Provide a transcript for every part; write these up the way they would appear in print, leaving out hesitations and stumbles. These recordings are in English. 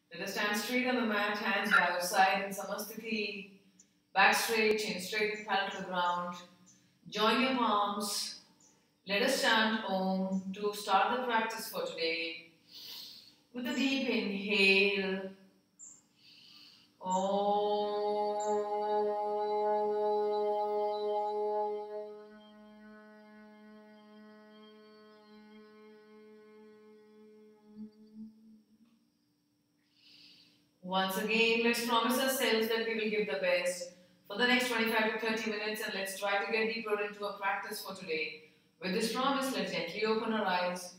Let us stand straight on the mat, hands by your side in Samasthiti. Back straight, chin straight with palm to the ground. Join your palms. Let us chant Om to start the practice for today. With a deep inhale, Om. Once again, let's promise ourselves that we will give the best for the next 25 to 30 minutes, and let's try to get deeper into our practice for today. With this promise, let's gently open our eyes.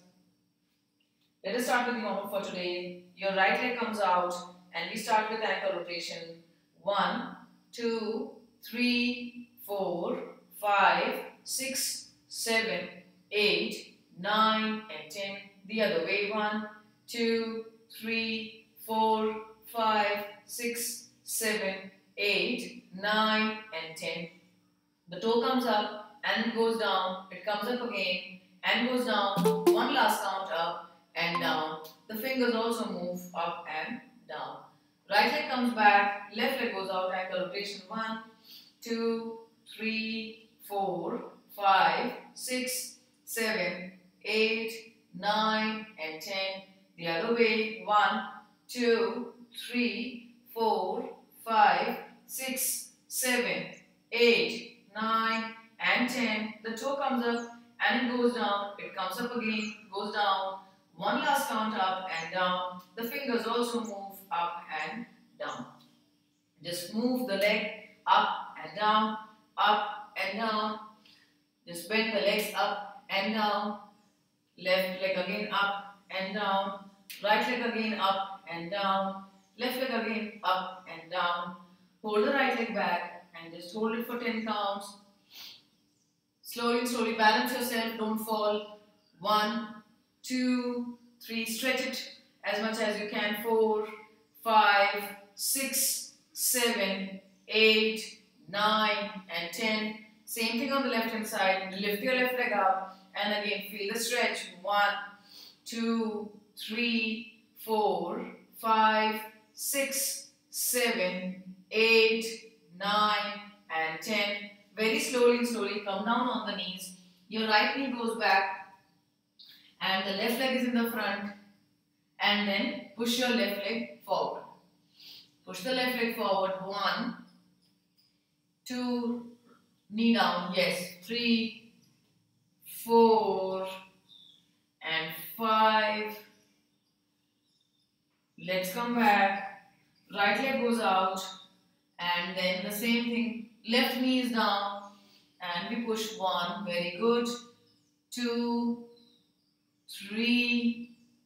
Let us start with the Om for today. Your right leg comes out and we start with ankle rotation. 1, 2, 3, 4, 5, 6, 7, 8, 9 and 10. The other way. 1, 2, 3, 4, 5, 6, 7, 8, 9 and 10. The toe comes up and goes down. It comes up again and goes down. One last count up and down. The fingers also move up and down. Right leg comes back, left leg goes out, ankle rotation. 1, 2, 3, 4, 5, 6, 7, 8, 9 and 10. The other way. 1, 2, 3, 4, 5, 6, 7, 8, 9 and 10. The toe comes up and it goes down. It comes up again, goes down. One last count up and down. The fingers also move up and down. Just move the leg up and down, up and down. Just bend the legs up and down. Left leg again up and down. Right leg again up and down. Left leg again up and down. Hold the right leg back and just hold it for 10 counts. Slowly balance yourself, don't fall. 1, 2, 3, stretch it as much as you can. 4, 5, 6, 7, 8, 9 and 10. Same thing on the left hand side. Lift your left leg up and again feel the stretch. 1, 2, 3, 4, 5, 6, 7, 8, 9 and 10. Very slowly come down on the knees. Your right knee goes back and the left leg is in the front, and then push your left leg forward. Push the left leg forward. 1, 2, knee down. Yes. 3, 4 and 5. Let's come back. Right leg goes out and then the same thing. Left knee is down and we push. 1. Very good. 2, 3,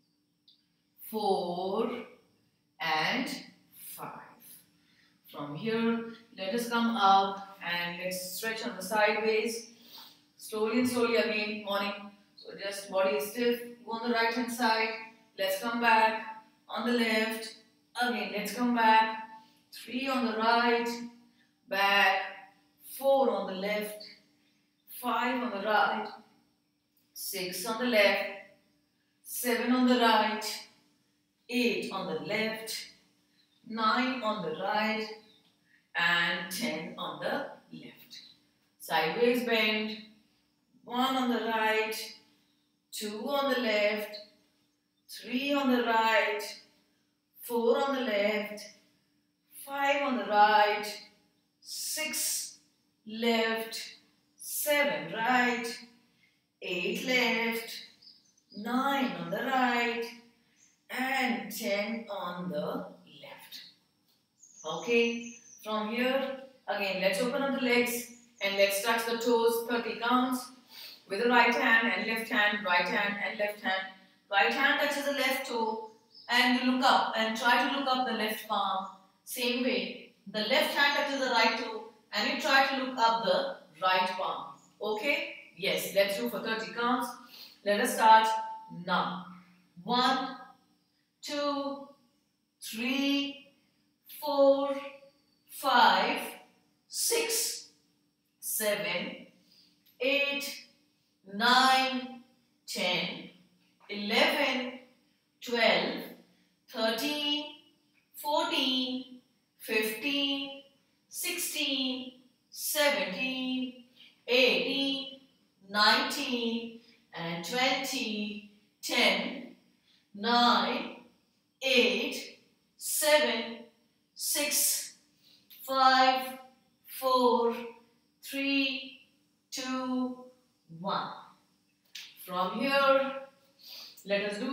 4 and 5. From here, let us come up and let's stretch on the sideways. Slowly again, morning. So just body is stiff. Go on the right hand side. Let's come back on the left. Again, let's come back. 3 on the right. Back. 4 on the left. 5 on the right. 6 on the left. 7 on the right. 8 on the left. 9 on the right. And 10 on the left. Sideways bend. 1 on the right. 2 on the left. 3 on the right. 4 on the left. 5 on the right. 6 left. 7 right. 8 left. 9 on the right. And 10 on the left. Okay. From here, again, let's open up the legs and let's touch the toes. 30 counts with the right hand and left hand, right hand and left hand. Right hand touches the left toe and you look up and try to look up the left palm. Same way, the left hand touches the right toe and you try to look up the right palm. Okay? Yes, let's do for 30 counts. Let us start now. 1, 2, 3, 4, 5, 6, 7, 8, 9, 10, 11, 12, 13,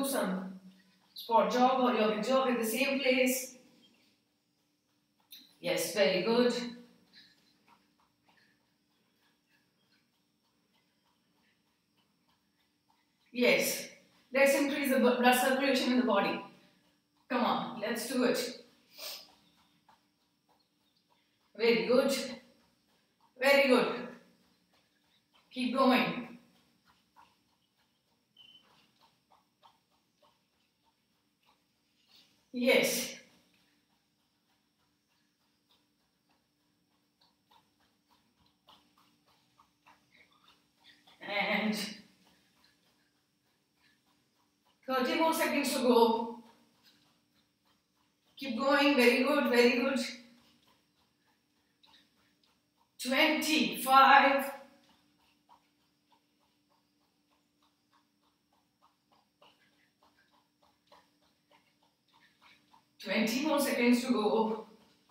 do some spot jog or yogic jog at the same place. Yes, very good. Yes, let's increase the blood circulation in the body. Come on, let's do it. Very good. Very good. Keep going. Yes. And 30 more seconds to go. Keep going. Very good. Very good. 25. 20 more seconds to go.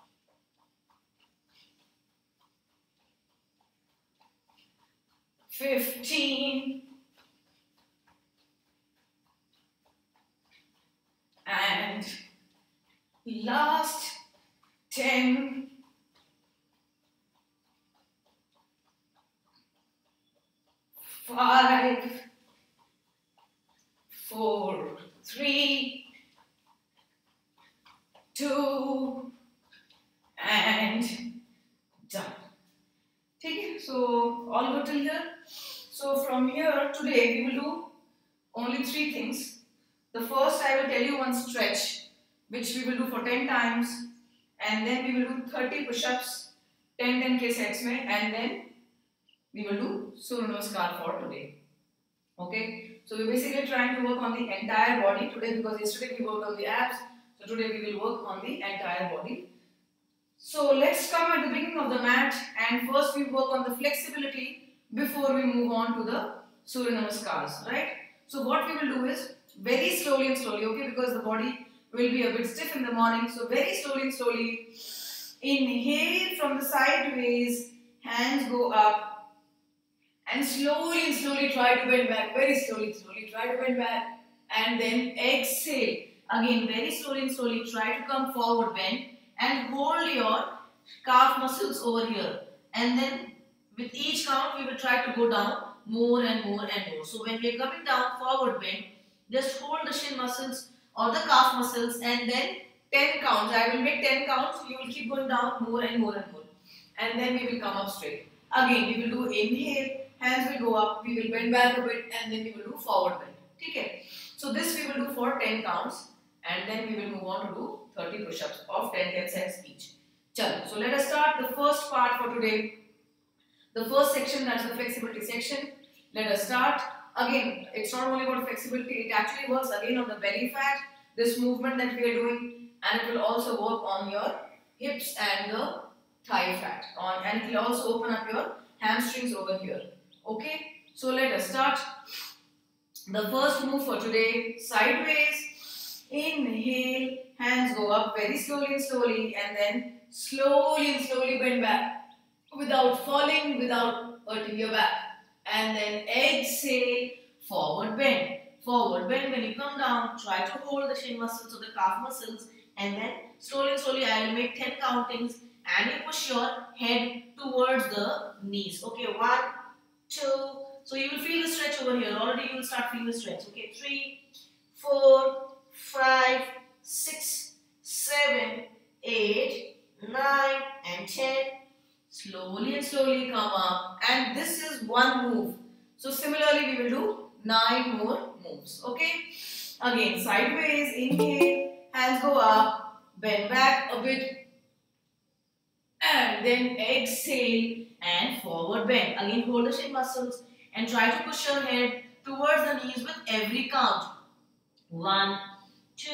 15. And last 10. 5, 4, 3, 2, and done. Okay, so all good till here. So from here today we will do only 3 things. The first, I will tell you one stretch which we will do for 10 times, and then we will do 30 push-ups, 10 sets mein, and then we will do Surya Namaskar for today. Okay, so we're basically trying to work on the entire body today because yesterday we worked on the abs. So today we will work on the entire body. So let's come at the beginning of the mat, and first we work on the flexibility before we move on to the Surya Namaskars, right? So what we will do is very slowly and slowly, okay, because the body will be a bit stiff in the morning. So very slowly and slowly, inhale from the sideways, hands go up, and slowly try to bend back. Very slowly try to bend back, and then exhale. Again, very slowly and slowly try to come forward, bend, and hold your calf muscles over here. And then with each count, we will try to go down more and more and more. So when we are coming down, forward bend, just hold the shin muscles or the calf muscles, and then 10 counts. I will make 10 counts. You will keep going down more and more and more. And then we will come up straight. Again, we will do inhale, hands will go up, we will bend back a bit, and then we will do forward bend. Okay. So this we will do for 10 counts, and then we will move on to do 30 push-ups of 10 sets each. Chalo. So let us start the first part for today. The first section, that's the flexibility section. Let us start. Again, it's not only about flexibility, it actually works again on the belly fat, this movement that we are doing, and it will also work on your hips and the thigh fat, and it will also open up your hamstrings over here. Okay, so let us start. The first move for today, sideways, inhale, hands go up very slowly, and then slowly bend back without falling, without hurting your back. And then exhale, forward bend. Forward bend. When you come down, try to hold the shin muscles or the calf muscles, and then slowly I will make 10 countings, and you push your head towards the knees. Okay, 1, 2. So you will feel the stretch over here. Already you will start feeling the stretch. Okay, 3, 4, 5, 6, 7, 8, 9, and 10. Slowly and slowly come up, and this is one move. So similarly we will do 9 more moves. Okay, again sideways, inhale, hands go up, bend back a bit, and then exhale and forward bend. Again hold the shin muscles and try to push your head towards the knees with every count. 1, 2,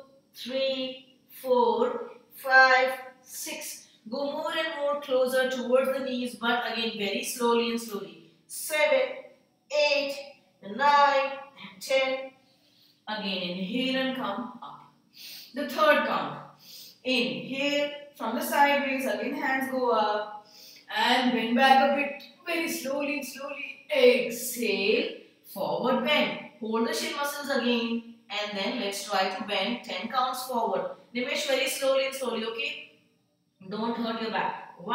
3, 4, 5, 6. Go more and more closer towards the knees, but again very slowly and slowly. 7, 8, 9, and 10. Again inhale and come up. The third count. Inhale from the sideways, again hands go up, and bend back a bit, very slowly. Exhale, forward bend. Hold the shin muscles again, and then let's try to bend 10 counts forward. Nimesh, very slowly and slowly, okay? Don't hurt your back. 1,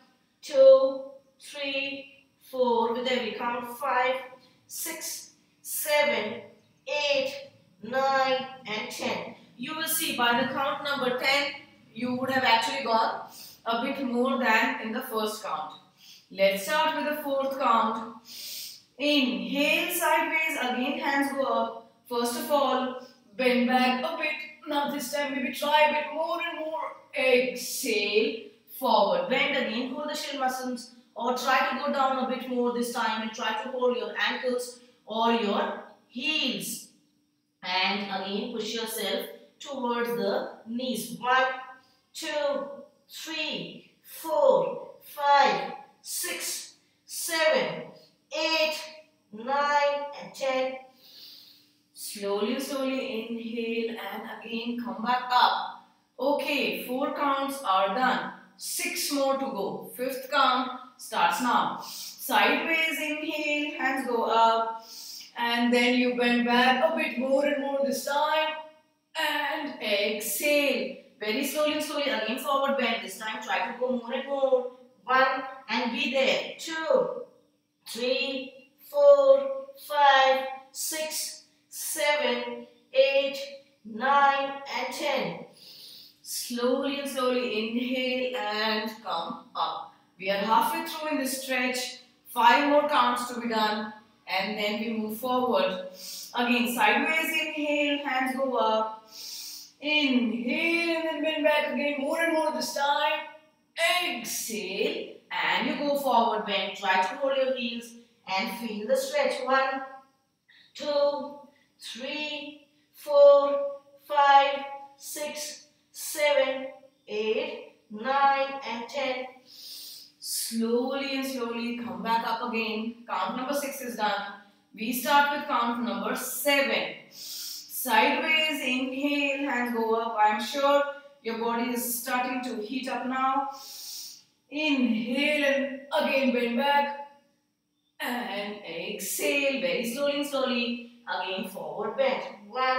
2, 3, 4. With every count. 5, 6, 7, 8, 9, and 10. You will see by the count number 10, you would have actually gone a bit more than in the first count. Let's start with the fourth count. Inhale sideways. Again, hands go up. First of all, bend back a bit. Now this time maybe try a bit more and more. Exhale, forward. Bend again, hold the shin muscles, or try to go down a bit more this time and try to hold your ankles or your heels. And again, push yourself towards the knees. 1, 2, 3, 4, 5, 6, 7, 8, 9, and 10. Slowly, slowly inhale and again come back up. Okay, 4 counts are done. 6 more to go. 5th count starts now. Sideways inhale, hands go up. And then you bend back a bit more and more this time. And exhale. Very slowly and slowly. Again forward bend. This time try to go more and more. 1 and be there. 2, 3, 4, 5, 6, 7, 8, 9, and 10. Slowly and slowly inhale and come up. We are halfway through in this stretch. 5 more counts to be done. And then we move forward. Again, sideways inhale, hands go up. Inhale and then bend back again, more and more this time. Exhale and you go forward bend. Try to hold your heels and feel the stretch. 1, 2, 3, 4, 5, 6, 7, 8, 9, and 10. Slowly and slowly come back up again. Count number 6 is done. We start with count number 7. Sideways inhale, hands go up. I am sure your body is starting to heat up now. Inhale and again bend back. And exhale very slowly and slowly. Again forward bend. 1,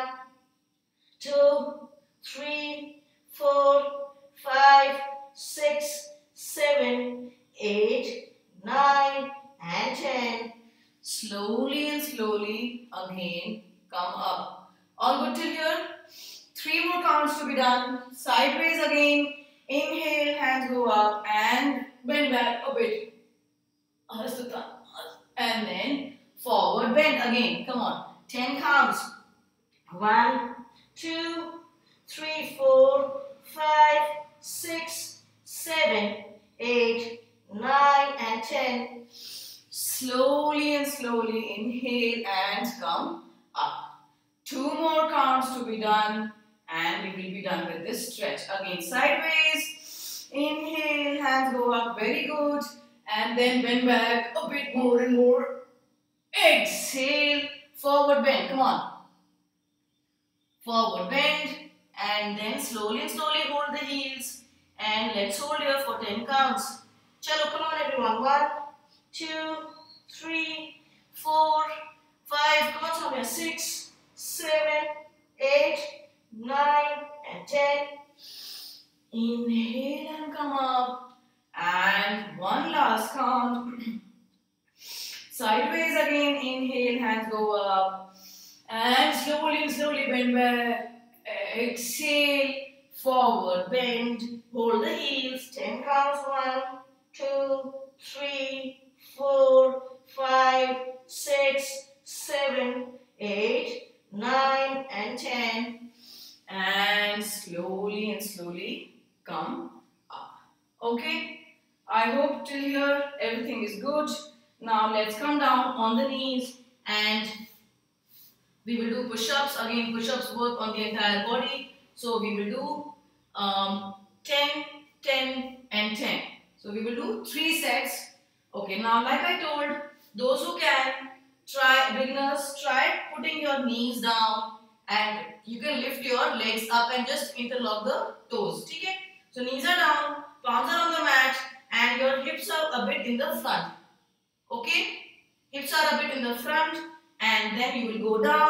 2, 3, 4, 5, 6, 7, 8, 9, and 10. Slowly and slowly again come up. All good till here? 3 more counts to be done. Sideways again. Inhale, hands go up and bend back a bit. And then forward bend again. Come on. 10 counts. 1, 2, 3, 4, 5, 6, 7, 8, 9, and 10. Slowly and slowly inhale and come up. 2 more counts to be done and we will be done with this stretch. Again sideways. Inhale, hands go up. Very good. And then bend back a bit more and more. Exhale. Forward bend. Come on. Forward bend. And then slowly and slowly hold the heels. And let's hold here for 10 counts. Chalo, come on everyone. 1, 2, 3, 4, 5. Come on, Soumya. 6, 7, 8, 9, and 10. Inhale and come up. And one last count. Sideways again. Inhale, hands go up. And slowly bend back. Exhale, forward bend, hold the heels, 10 counts, 1, 2, 3, 4, 5, 6, 7, 8, 9, and 10. And slowly come up. Okay, I hope till here everything is good. Now let's come down on the knees and we will do push-ups. Again, push-ups work on the entire body. So we will do 10, 10, and 10. So we will do 3 sets. Okay, now like I told, those who can, beginners, try putting your knees down and you can lift your legs up and just interlock the toes. Okay? So knees are down, palms are on the mat and your hips are a bit in the front. Okay? Hips are a bit in the front and then you will go down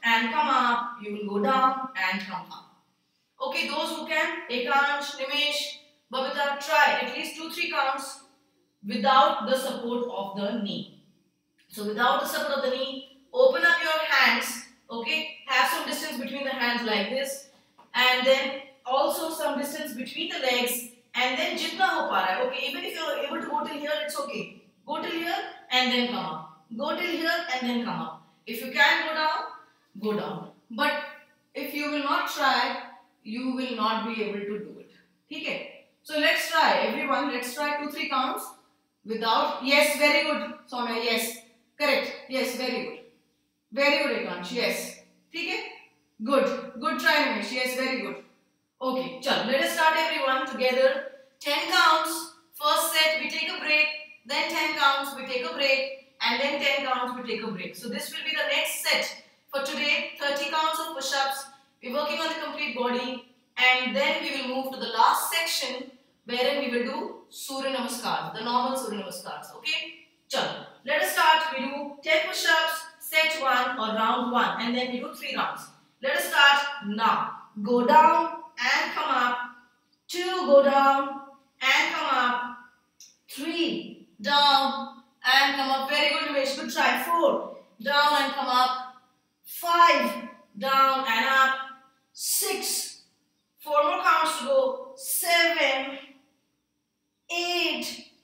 and come up. You will go down and come up. Okay, those who can, Ekansh, Nimesh, Babita, try at least 2-3 counts without the support of the knee. So without the support of the knee, open up your hands. Okay, have some distance between the hands like this, and then also some distance between the legs, and then jitna ho pa raha hai. Okay, even if you are able to go till here, it's okay. Go till here and then come up. Go till here and then come up. If you can go down, go down. But if you will not try, you will not be able to do it. Okay? So let's try, everyone. Let's try 2-3 counts without. Yes, very good, Soumya. Yes, correct. Yes, very good. Very good, Ekansh. Yes. Okay? Good. Good try, Nimesh. Yes, very good. Okay, chalo. Let us start, everyone, together. 10 counts. First set, we take a break. Then 10 counts, we take a break. And then 10 counts, we take a break. So this will be the next set for today. 30 counts of push-ups. We're working on the complete body, and then we will move to the last section wherein we will do Surya Namaskar, the normal Surya Namaskars. Okay? Chalo. Let us start. We do 10 push-ups, set 1 or round 1, and then we do 3 rounds. Let us start now. Go down and come up. 2, go down and come up. 3, down and come up. Very good, Nimesh. Good try. 4, down and come up. 5, down and up. 6, 4 more counts to go. 7, 8,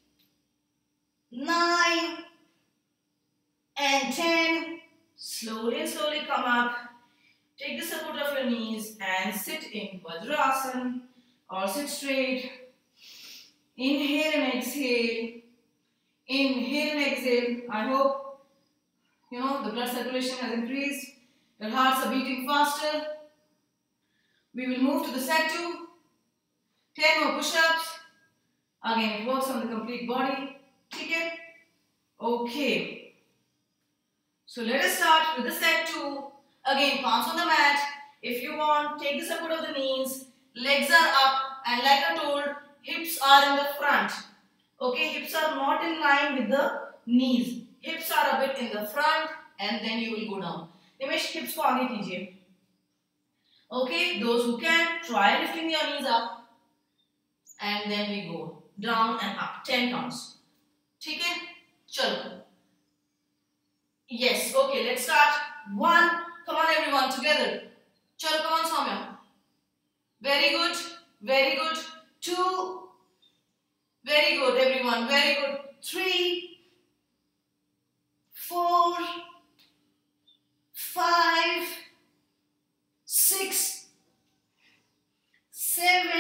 9 and 10. Slowly and slowly come up. Take the support of your knees and sit in Vajrasana or sit straight. Inhale and exhale. Inhale and exhale. I hope the blood circulation has increased. Your hearts are beating faster. We will move to the set 2. 10 more push-ups. Again, it works on the complete body. Okay? Okay. So let us start with the set 2. Again, palms on the mat. If you want, take the support of the knees. Legs are up, and like I told, hips are in the front. Okay, hips are not in line with the knees. Hips are a bit in the front, and then you will go down. Nimesh, hips ko aage kijiye. Okay, those who can, try lifting your knees up, and then we go down and up. 10 counts. Okay? Chalo. Yes, okay, let's start. 1. Come on, everyone, together. Chalo, come on, Soumya. Very good. Very good. 2. Very good, everyone. Very good. 3, 4, 5, 6, 7,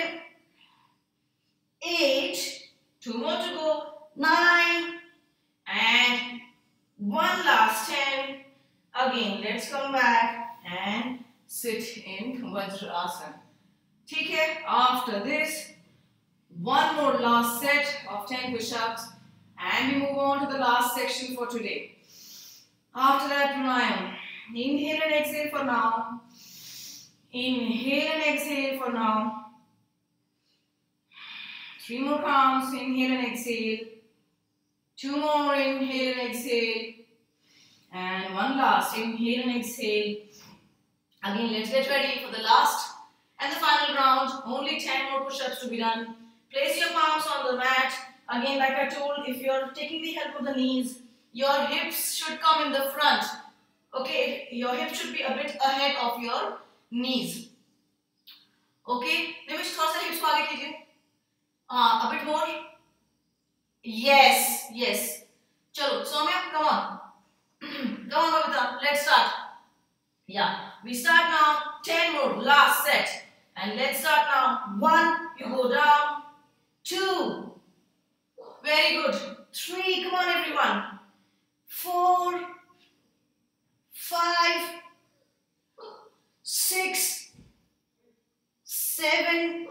8. 2 more to go. 9 and 1 last 10. Again, let's come back and sit in Vajrasana. Okay, after this, 1 more last set of 10 push-ups, and we move on to the last section for today. After that, pranayam. Inhale and exhale for now. Inhale and exhale for now. 3 more counts. Inhale and exhale. 2 more. Inhale and exhale. And 1 last. Inhale and exhale. Again, let's get ready for the last and the final round. Only 10 more push-ups to be done. Place your palms on the mat. Again, like I told, if you are taking the help of the knees, your hips should come in the front. Okay, your hips should be a bit ahead of your knees. Okay, Nimesh, thoda sa hips ko aage kijiye. A bit more. Yes, yes. Chalo, Soumya, come on. Come on, Babita, let's start. Yeah, we start now. 10 more, last set. And let's start now. 1, you go down. 2, very good. 3, come on, everyone. 4, 5, 6, 7,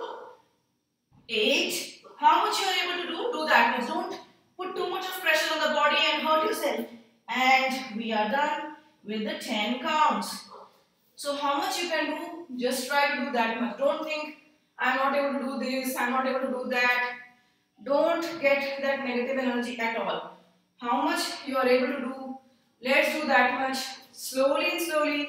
8. How much you are able to do that much. Don't put too much of pressure on the body and hurt yourself. And we are done with the 10 counts. So how much you can do, just try to do that much. Don't think, I'm not able to do this, I'm not able to do that. Don't get that negative energy at all. How much you are able to do, let's do that much. Slowly and slowly,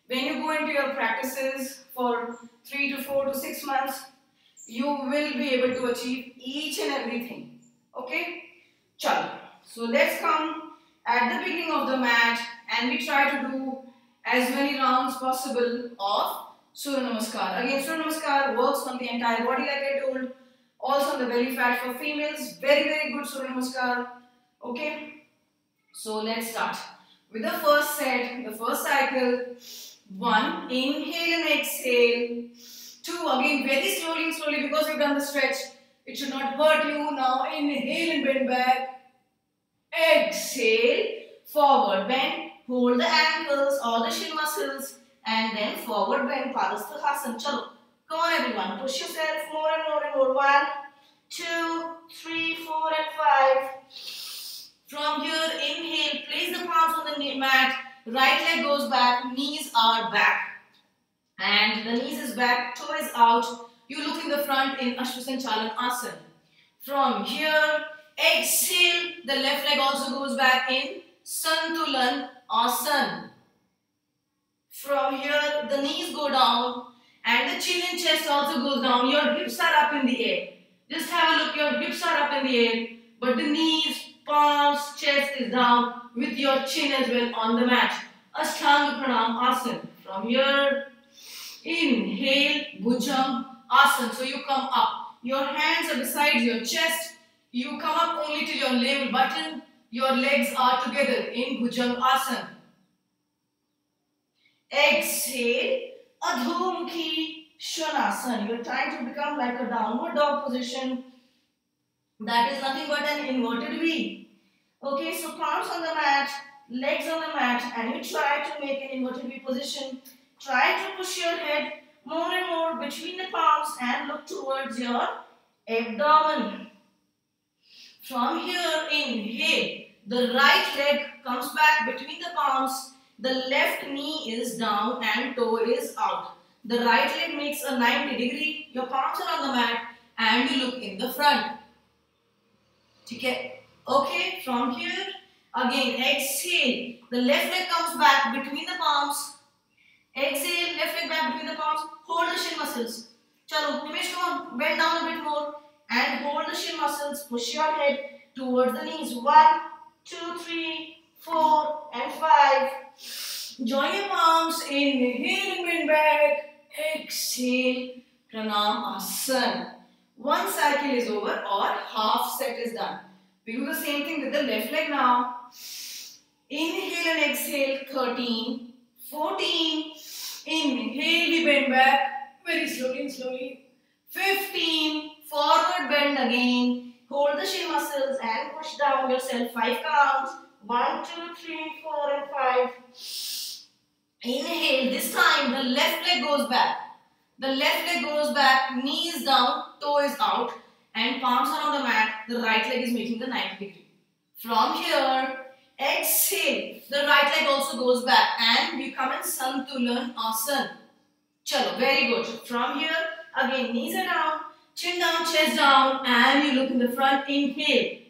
when you go into your practices for 3 to 4 to 6 months, you will be able to achieve each and everything. Okay? Chalo. So let's come at the beginning of the mat and we try to do as many rounds possible of Surya Namaskar. Again, Surya Namaskar works on the entire body like I told. Also on the belly fat for females. Very, very good Surya Namaskar. Okay? So let's start with the first set, the first cycle. 1, inhale and exhale. 2, again very slowly because you've done the stretch. It should not hurt you. Now inhale and bend back. Exhale, forward bend. Hold the ankles or the shin muscles and then forward bend, Padhasthasana. Chalo. Come on everyone, push yourself more and more and more. 1, 2, 3, 4 and 5. From here, inhale, place the palms on the mat. Right leg goes back, knees are back. And the knees is back, toe is out. You look in the front in Ashwasanchalan Asana. From here, exhale, the left leg also goes back in Santulan Asana. From here, the knees go down and the chin and chest also goes down. Your hips are up in the air. Just have a look, your hips are up in the air, but the knees, palms, chest is down with your chin as well on the mat. Ashtanga Pranam Asana. From here, inhale, Bhujang Asana. So you come up. Your hands are beside your chest. You come up only till your navel button. Your legs are together in Bhujang Asana. Exhale, Adhomukhi Svanasana. You are trying to become like a downward dog position. That is nothing but an inverted V. Okay, so palms on the mat, legs on the mat, and you try to make an inverted V position. Try to push your head more and more between the palms and look towards your abdomen. From here, inhale. The right leg comes back between the palms. The left knee is down and toe is out. The right leg makes a 90 degree. Your palms are on the mat and you look in the front. Okay, from here, again exhale. The left leg comes back between the palms. Exhale, left leg back between the palms. Hold the shin muscles. Chalo, Nimesh, come on, bend down a bit more and hold the shin muscles. Push your head towards the knees. 1, 2, 3, 4 and 5. Join your palms. Inhale and bend back. Exhale, Pranam Asana. One cycle is over or half set is done. We do the same thing with the left leg now. Inhale and exhale. 13, 14. Inhale, we bend back very slowly. 15, forward bend again. Hold the shin muscles and push down yourself. 5 counts. 1, 2, 3, 4 and 5. Inhale. This time the left leg goes back. The left leg goes back, knee is down, toe is out and palms are on the mat. The right leg is making the 90 degree. From here, exhale. The right leg also goes back and we come in Santulan Asana. Chalo, very good. From here, again knees are down, chin down, chest down and you look in the front. Inhale.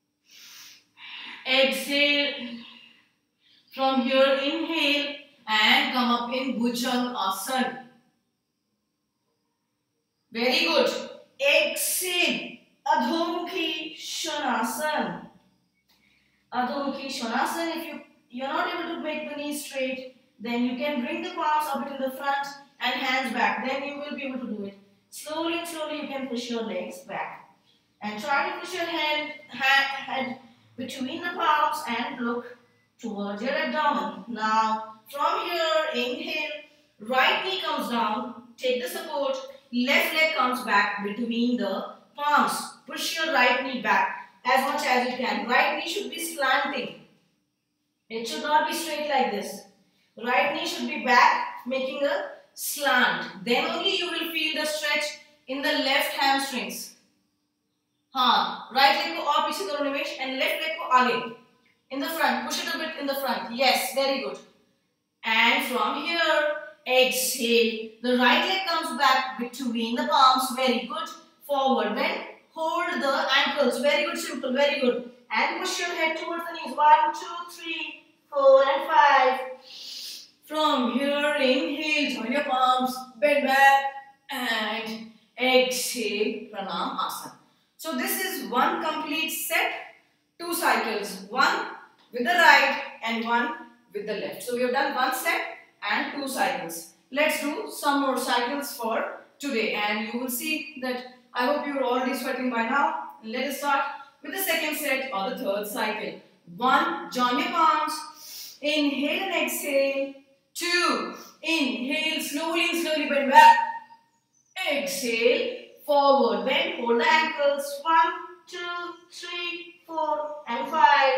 Exhale. From here, inhale and come up in Bhujang Asana. Very good. Exhale. Adhomukhi Svanasana. Adhomukhi Svanasana. If you're not able to make the knees straight, then you can bring the palms a bit in the front and hands back. Then you will be able to do it. Slowly you can push your legs back. And try to push your head between the palms and look towards your abdomen. Now, from here, inhale. Right knee comes down. Take the support. Left leg comes back between the palms. Push your right knee back as much as you can. Right knee should be slanting. It should not be straight like this. Right knee should be back, making a slant. Then only you will feel the stretch in the left hamstrings. Right leg को और पीछे करो निमेश and left leg को आगे. In the front, push it a bit in the front. Yes, very good. And from here, exhale. The right leg comes back between the palms. Very good. Forward bend. Hold the ankles. Very good, simple. Very good. And push your head towards the knees. 1, 2, 3, 4 and 5. From here, inhale, join your palms, bend back, and exhale, Pranamasana. So this is one complete set, 2 cycles, one with the right and one with the left. So we have done one set and 2 cycles. Let's do some more cycles for today, and you will see that I hope you are already sweating by now. Let us start with the second set or the third cycle. 1, join your palms, inhale and exhale. 2, inhale, slowly and slowly bend back. Exhale, forward bend, hold the ankles. 1, 2, 3, 4 and 5.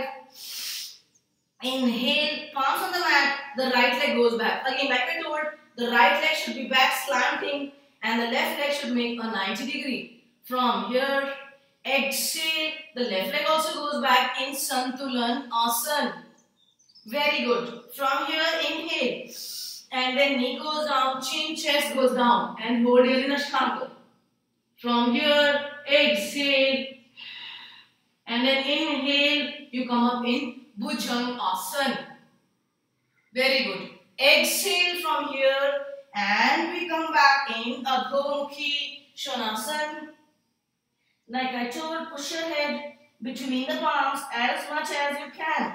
Inhale, palms on the mat, the right leg goes back. Again, like I told, the right leg should be back slanting and the left leg should make a 90 degree. From here, exhale, the left leg also goes back in Santulan Asana. Very good. From here, inhale. And then knee goes down, chin, chest goes down. And hold here in Ashtanga. From here, exhale. And then inhale, you come up in Bhujanga Asana. Very good. Exhale from here. And we come back in Adho Mukhi Svanasana. Like I told, push your head between the palms as much as you can.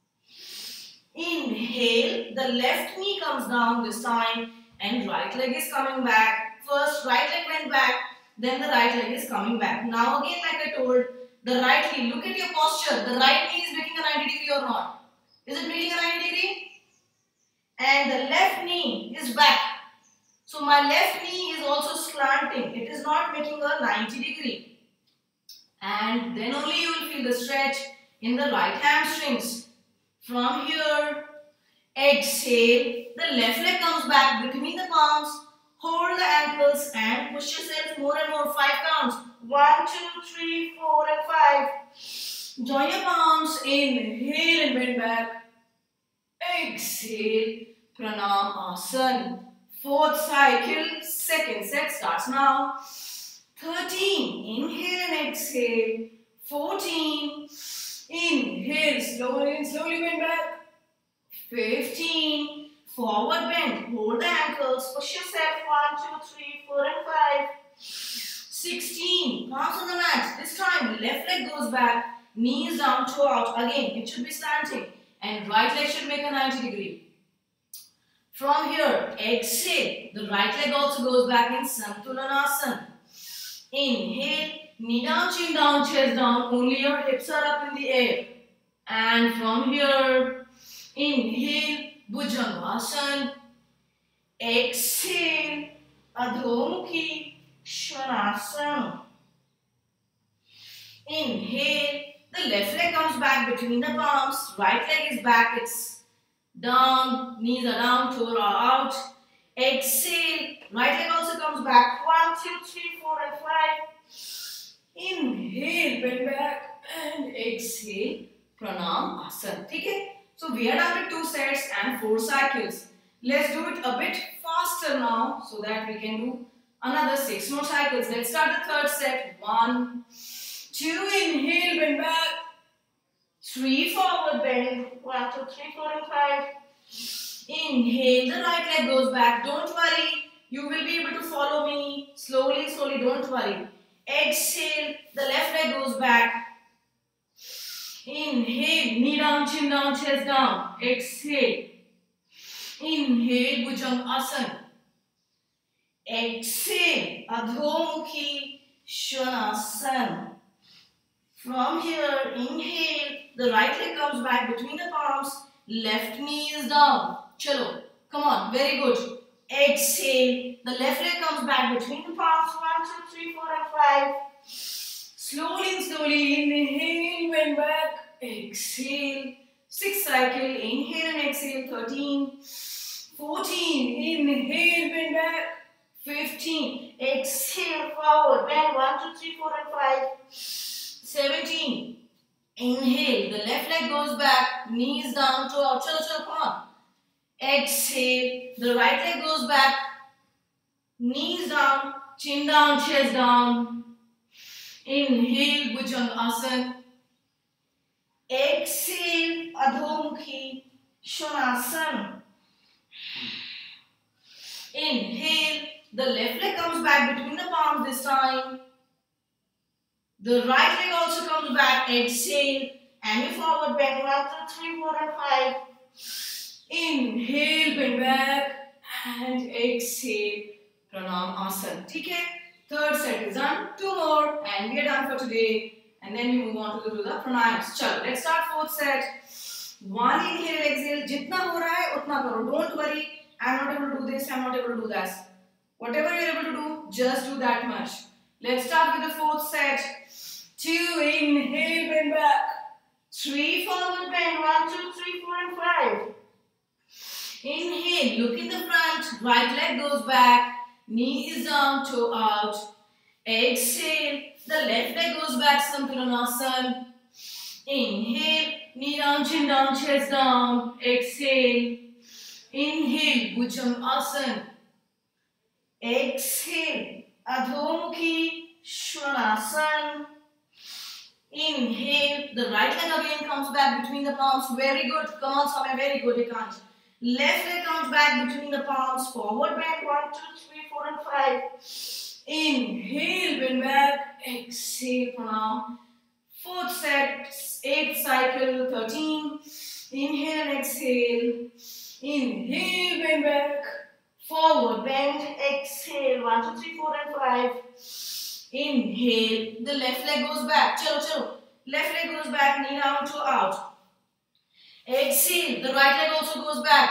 Inhale, the left knee comes down this time and right leg is coming back. First right leg went back, then the right leg is coming back. Now again, like I told, the right knee, look at your posture. The right knee is making a 90 degree or not? Is it making a 90 degree? And the left knee is back. So my left knee is also slanting. It is not making a 90 degree. And then only you will feel the stretch in the right hamstrings. From here, exhale, the left leg comes back between the palms, hold the ankles and push yourself more and more, 5 counts. 1, 2, 3, 4 and 5. Join your palms, inhale and bend back. Exhale, Pranamasana. 4th cycle, second set starts now. 13, inhale and exhale. 14, inhale, slowly and slowly bend back. 15, forward bend, hold the ankles, push yourself. 1, 2, 3, 4 and 5. 16, palms on the mat. This time, left leg goes back, knees down, toe out. Again, it should be slanting. And right leg should make a 90 degree. From here, exhale. The right leg also goes back in Santulanasana. Inhale, knee down, chin down, chest down. Only your hips are up in the air. And from here, inhale, Bhujangasana. Exhale, Adho Mukhi Svanasana. Inhale, the left leg comes back between the palms. Right leg is back, it's down, knees are down, toes are out. Exhale, right leg also comes back. 1, 2, 3, 4 and 5. Inhale, bend back and exhale, Pranamasana. Okay? So we are done with 2 sets and 4 cycles. Let's do it a bit faster now so that we can do another 6 more cycles. Let's start the third set. 1, 2, inhale, bend back. 3, forward bend. 1, 2, 3, 4 and 5. Inhale, the right leg goes back. Don't worry, you will be able to follow me slowly, slowly, don't worry. Exhale, the left leg goes back. Inhale, knee down, chin down, chest down. Exhale. Inhale, Bhujangasana. Exhale, Adho Mukhi Svanasana. From here, inhale, the right leg comes back between the palms, left knee is down. Chalo, come on, very good. Exhale, the left leg comes back between the palms. 1, 2, 3, 4 and 5. Slowly and slowly, inhale, bend back. Exhale. 6th cycle, inhale and exhale. 13, 14, inhale, bend back. 15, exhale, forward, bend. 1, 2, 3, 4 and 5. 17, inhale, the left leg goes back, knees down, toe out. Chalo, chalo, come on. Exhale, the right leg goes back, knees down, chin down, chest down. Inhale, Bhujangasana. Exhale, Adho Mukhi Svanasana. Inhale. The left leg comes back between the palms this time. The right leg also comes back. Exhale. And you forward bend. 1, 2, 3, 4, and 5. Inhale, bend back. And exhale. Pranam Asana. Okay? Third set is done. 2 more. And we are done for today. And then we move on to do the pranayams. Chalo, let's start fourth set. 1 inhale, exhale. Jitna ho raha hai, utna karo. Don't worry. I'm not able to do this. I'm not able to do that. Whatever you're able to do, just do that much. Let's start with the fourth set. 2 inhale, bend back. 3 forward bend. 1, 2, 3, 4, and 5. Inhale, look in the front. Right leg goes back. Knee is down, toe out. Exhale. The left leg goes back, Sampuranasana. Inhale, knee down, chin down, chest down. Exhale. Inhale, Bhujangasana. Exhale, Adhomukhi Svanasana. Inhale, the right leg again comes back between the palms. Very good. Come on, Samay, very good. You can't. Left leg comes back between the palms. Forward bend. 1, 2, 3, 4, and 5. Inhale, bend back. Exhale, pranam. Fourth set, 8th cycle, 13. Inhale and exhale. Inhale, bend back. Forward bend. Exhale. 1, 2, 3, 4, and 5. Inhale. The left leg goes back. Chalo, chalo. Left leg goes back. Knee down, toe out. Exhale. The right leg also goes back.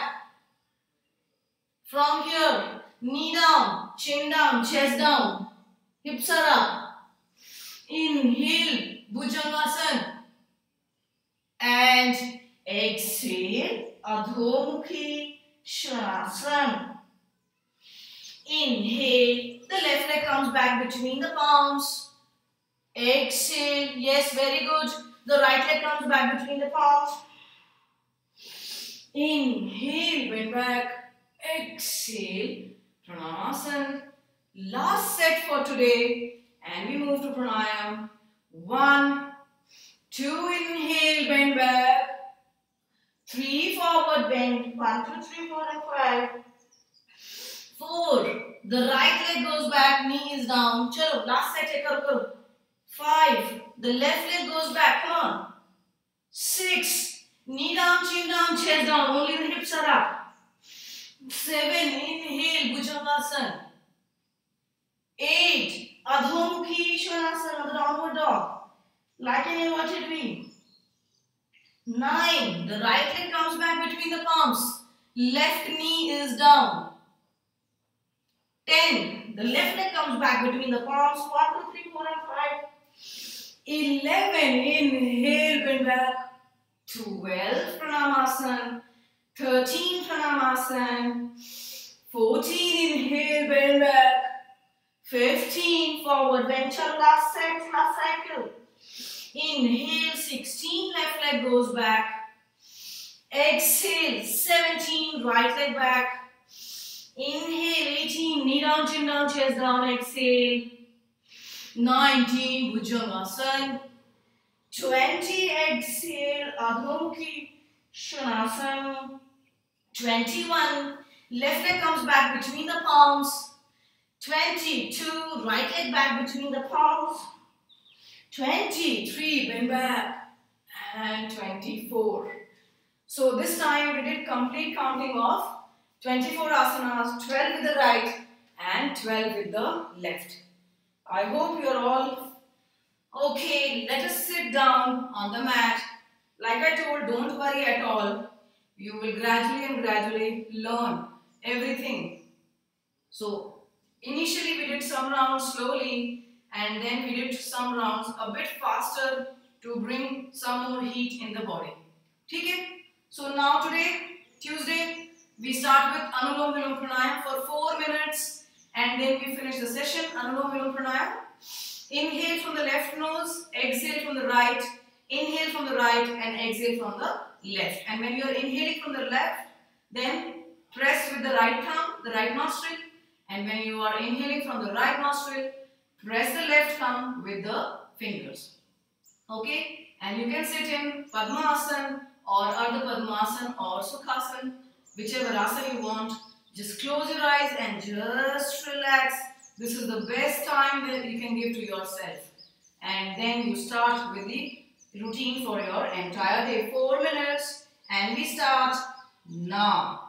From here, knee down, chin down, chest down. Hips are up. Inhale, Bhujangasana. And exhale, Adhomukhi Svanasana. Inhale, the left leg comes back between the palms. Exhale, yes, very good. The right leg comes back between the palms. Inhale, bend back. Exhale, Pranayama. Last set for today. And we move to pranayam. 1, 2, inhale, bend back. 3, forward bend. 1, 2, 3, 4, and 5. 4, the right leg goes back, knee is down. Chalo, last set hai, karo, karo. 5, the left leg goes back, come on. 6, knee down, chin down, chest down, only the hips are up. 7, inhale, Bhujangasana. 8, Adhomukhi Svanasana, the downward dog, like an inverted V. 9, the right leg comes back between the palms. Left knee is down. 10, the left leg comes back between the palms. 1, 2, 3, 4, and 5. 11, inhale, bend back. 12, Pranamasana. 13, Pranamasana. 14, inhale, bend back. 15, forward bend. Chalo, last set, last cycle. Inhale, 16, left leg goes back. Exhale, 17, right leg back. Inhale, 18, knee down, chin down, chest down. Exhale. 19, Bhujangasana. 20, exhale, Adhomukhi Svanasana. 21, left leg comes back between the palms. 22, right leg back between the palms. 23, bend back. And 24. So this time we did complete counting of 24 asanas, 12 with the right and 12 with the left. I hope you are all okay. Let us sit down on the mat. Like I told, don't worry at all. You will gradually learn everything. So initially we did some rounds slowly and then we did some rounds a bit faster to bring some more heat in the body. Okay? So now today, Tuesday, we start with Anulom Vilom Pranayam for 4 minutes and then we finish the session. Anulom Vilom Pranayam. Inhale from the left nose, exhale from the right, inhale from the right and exhale from the left. And when you are inhaling from the left, then press with the right thumb, the right nostril. And when you are inhaling from the right nostril, press the left thumb with the fingers. Okay? And you can sit in Padmasana or Ardha Padmasana or Sukhasana, whichever asana you want. Just close your eyes and just relax. This is the best time that you can give to yourself. And then you start with the routine for your entire day. 4 minutes and we start now.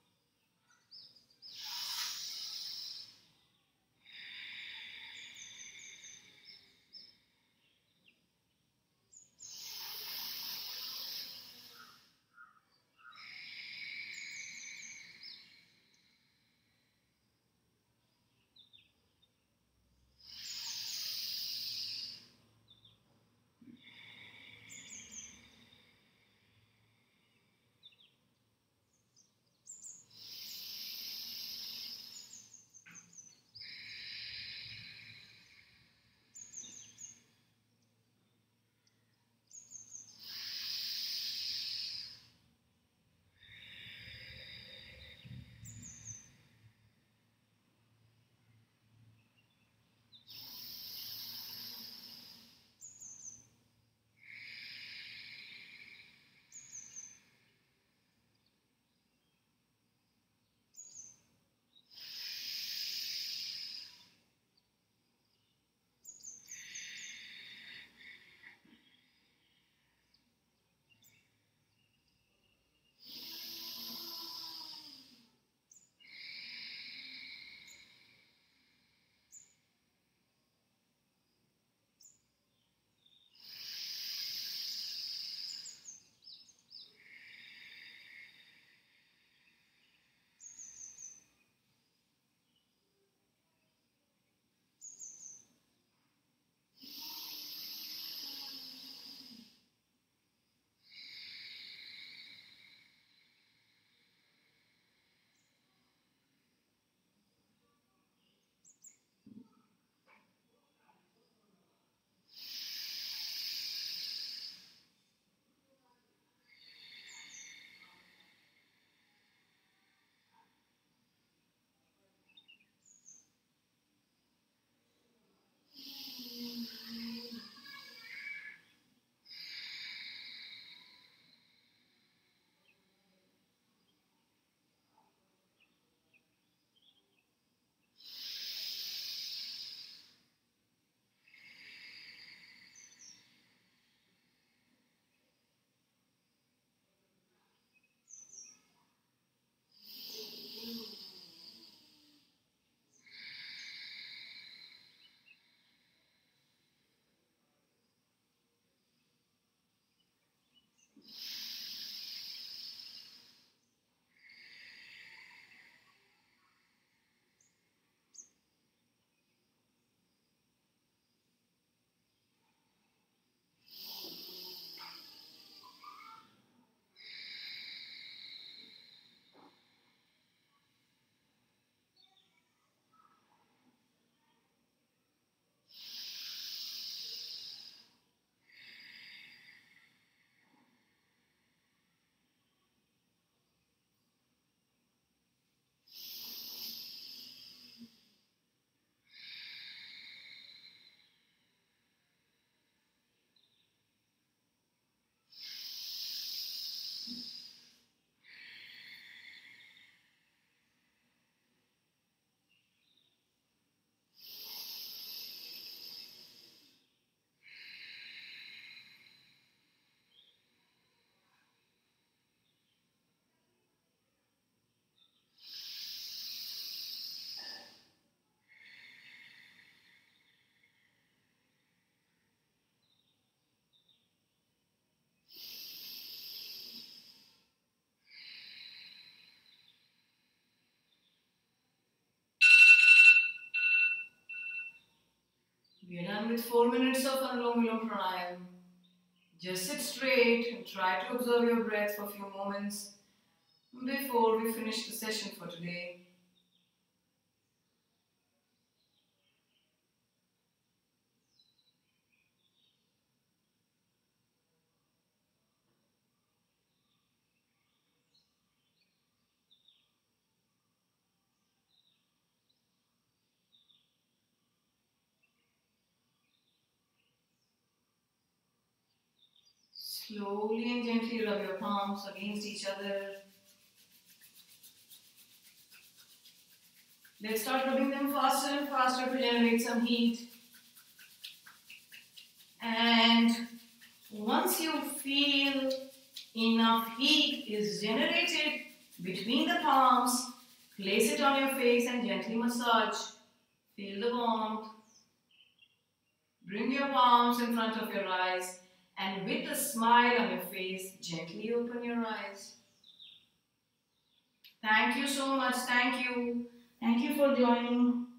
We are done with 4 minutes of Anulom Vilom Pranayam. Just sit straight and try to observe your breath for a few moments before we finish the session for today. Slowly and gently rub your palms against each other. Let's start rubbing them faster and faster to generate some heat. And once you feel enough heat is generated between the palms, place it on your face and gently massage. Feel the warmth. Bring your palms in front of your eyes and with a smile on your face, gently open your eyes. Thank you so much. Thank you. Thank you for joining.